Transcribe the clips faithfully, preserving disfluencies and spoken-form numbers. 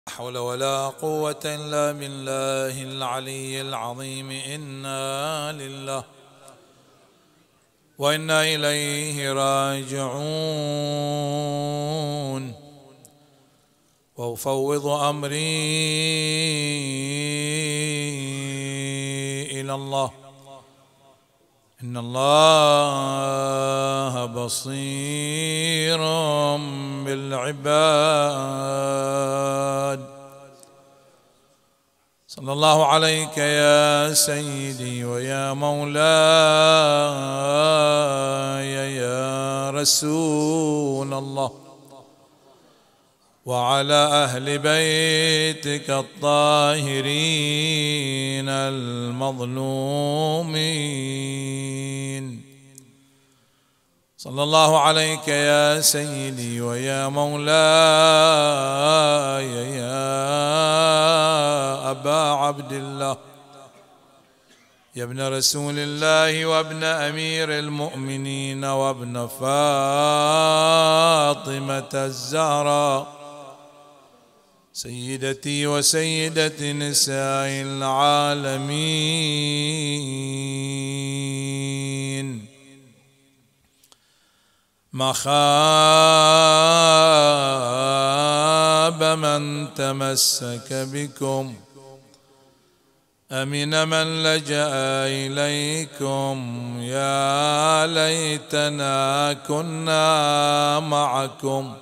حول ولا قوة إلا بالله العلي العظيم. إنا لله وإنا إليه راجعون. وأفوض أمري إلى الله، إن الله بصير بالعباد. صلى الله عليك يا سيدي ويا مولاي يا رسول الله، وعلى أهل بيتك الطاهرين المظلومين. صلى الله عليك يا سيدي ويا مولاي يا أبا عبد الله، يا ابن رسول الله وابن أمير المؤمنين وابن فاطمة الزهراء، سيدتي وسيدة نساء العالمين. ما خاب من تمسك بكم، أمن من لجأ إليكم. يا ليتنا كنا معكم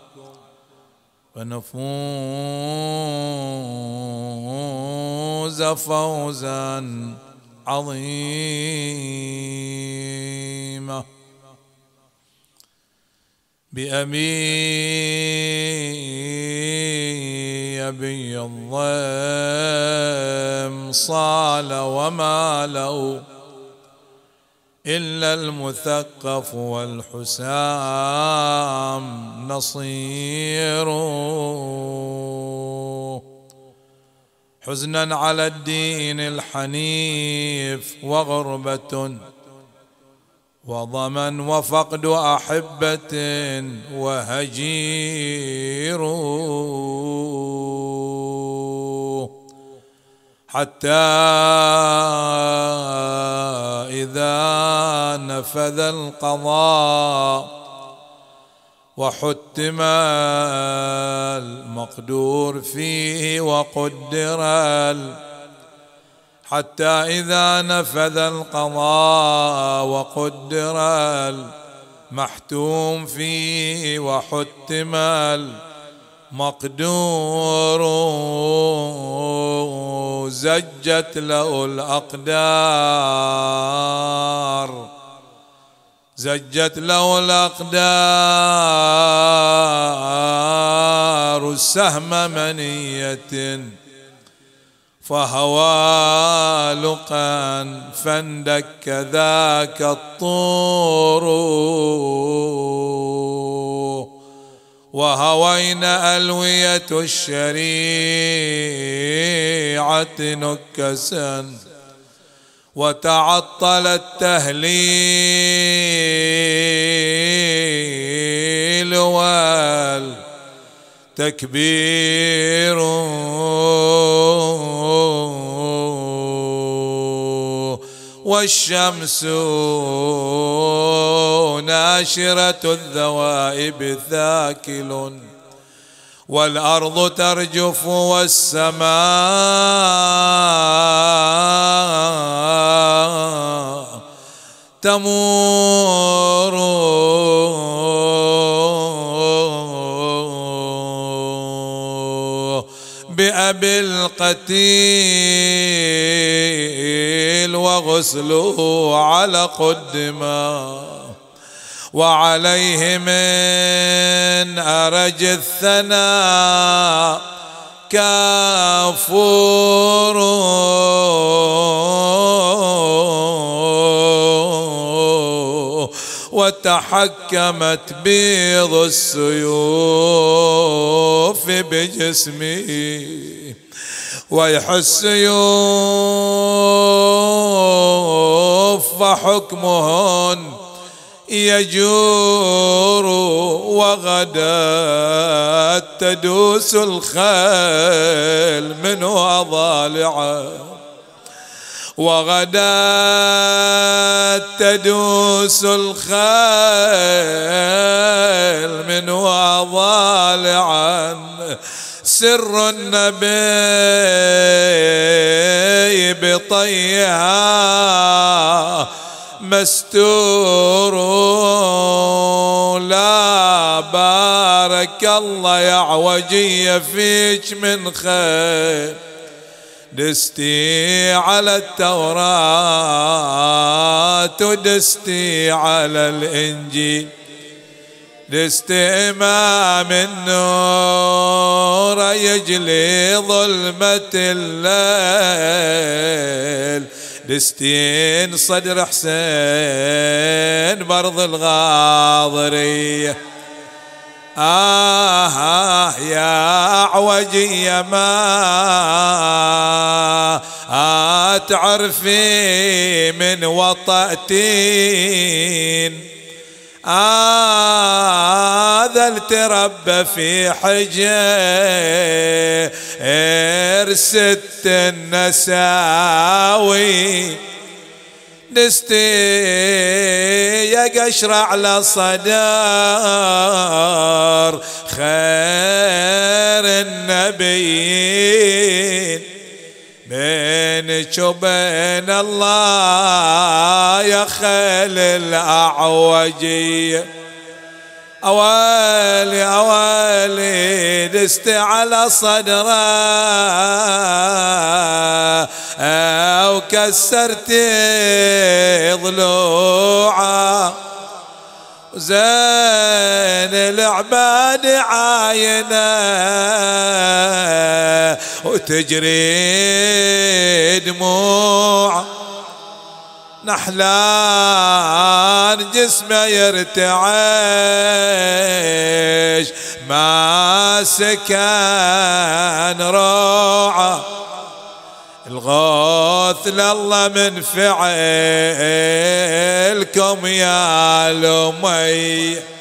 فنفوز فوزا عظيما. بأبي أبي الضيم صال وما له إلا المثقف والحسام نصير. حزنا على الدين الحنيف وغربة وضمن وفقد أحبة وهجير، حتى إذا نفذ القضاء وحتم المقدور فيه وقدر حتى إذا نفذ القضاء وقدر المحتوم فيه وحتم المقدور، زجت له الأقدار زجت له الأقدار سهم منية، فهوى لقا فاندك ذاك الطور. وهوينا ألوية الشريعة نكسا، وتعطل التهليل والتكبير، والشمس ناشرة الذوائب ثاكل، والأرض ترجف والسماء تمور. بأبي القتيل وغسله على قدما، وعليه من أرج الثناء كافور. وتحكمت بيض السيوف بجسمه، ويح السيوف فحكمهن يجور وغدت تدوس الخيل من أضالعه وغدت تدوس الخيل من أضالعا سر النبي بطيها مستور لا بارك الله يا عوجية فيك من خير دستي على التوراة ودستي على الإنجيل دستي إمام النور يجلي ظلمة الليل دستين صدر حسين برض الغاضرية آه, آه يا عوجية ما آه تعرفي من وطأتين هذا آه التربى في حجر ست النساوي دستي يا قشر على صدر خير النبيين بينك وبين الله يا خيل الأعوجية أوالي أوالي دستي على صدره وكسرت ضلوعه زين العباد عاينه وتجري دموعه نحلان جسمه يرتعش ما سكن روعه الغوث لله من فعلكم يا الأمية